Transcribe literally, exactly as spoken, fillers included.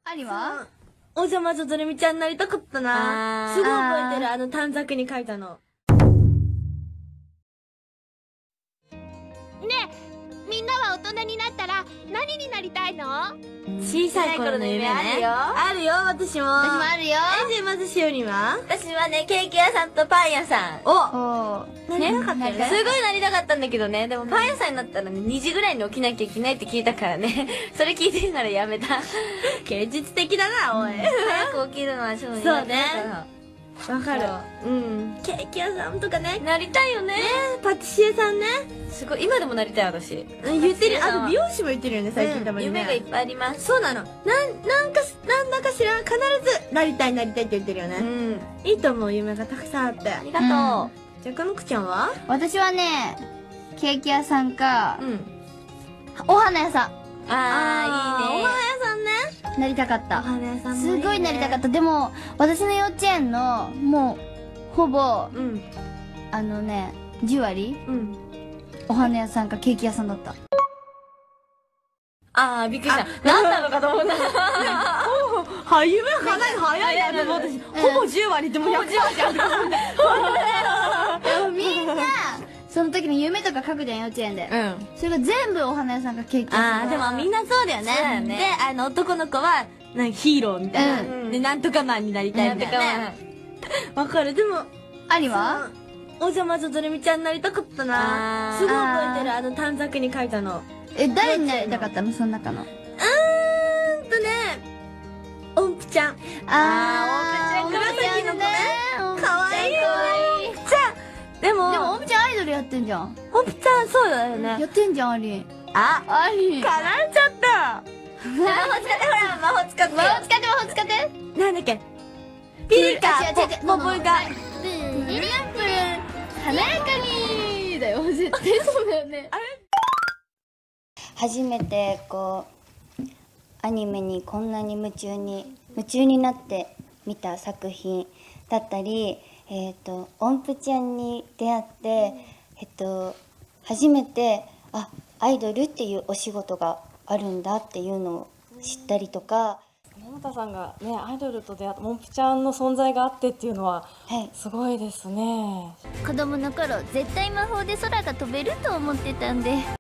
ありはおじゃまじょどれみちゃんになりたかったな。すごい覚えてる、あの短冊に書いたの。 ねえ、みんなは大人になったら何になりたいの？ 小さい頃の夢ね。 あるよ。 あるよ、私も。 私もあるよ。 え、じゃあまずしおりは？ 私はね、ケーキ屋さんとパン屋さん。 おおー。 なりたかったよね。 すごいなりたかったんだけどね。でもパン屋さんになったらね、にじぐらいに起きなきゃいけないって聞いたからね。それ聞いてるならやめた。 芸術的だな、おい。 早く起きるのはそうそうね。わかる。うん。ケーキ屋さんとかね。 なりたいよね。 パティシエさんね。 すごい、今でもなりたい私。 言ってる。あと美容師も言ってるよね、最近たまにね。 夢がいっぱいあります。 そうなの。なん、なんか、なんだかしら、必ず、なりたいなりたいって言ってるようね。 ん。 いいと思う、夢がたくさんあって。 ありがとじゃあ、かのくちゃんは？ 私はね、ケーキ屋さんかう。う、ん。 お花屋さん。 あー、いいね。 お花屋さんね。 なりたかっおた。 花屋さんもすごいなりたかっった。でも、私の幼稚園の、もう、ほぼ、 た。うん。 あのね、じゅう割うん。 お花屋さんかケーキ屋さんだった。 あー、びっくりした。何なのかと思った。 は、夢早い、早いなと思ったし、ほぼじゅう割ってもうひゃく割じゃん。 でもみんな、その時の夢とか書くじゃん、幼稚園で。 うん。 それが全部お花屋さんかケーキ屋さん。 あー、でもみんなそうだよね。 そうだよねで、あの、男の子は、なんかヒーローみたいな。 うんで、なんとかマンになりたいみたいなね。わかる。でも、 ありはおじゃまじょどれみちゃんになりたかったな。 あーすごい覚えてる、あの短冊に書いたの。 え、誰になりたかったのその中の。 うーんとね、音符ちゃん。 あー、 音符ちゃん紫の子ね音符ちゃんかわいいよねかわいい音符ちゃん。でも、 でも、音符ちゃんアイドルやってんじゃん。 音符ちゃんそうだよね。 やってんじゃん、アリン。 あ、 アリン。 かなえちゃった。 魔法使って、ほら、魔法使って。 魔法使って、魔法使って。 なんだっけピリカ違う違う違うポポイが。 ブーリリアンプル華やかにだよ、絶対そうだよね。初めてこうアニメにこんなに夢中に夢中になって見た作品だったり、えっと音符ちゃんに出会って、えっと初めてあアイドルっていうお仕事があるんだっていうのを知ったりとか。 桃田さんがねアイドルと出会ったもんぷちゃんの存在があってっていうのははいすごいですね。 子供の頃絶対魔法で空が飛べると思ってたんで。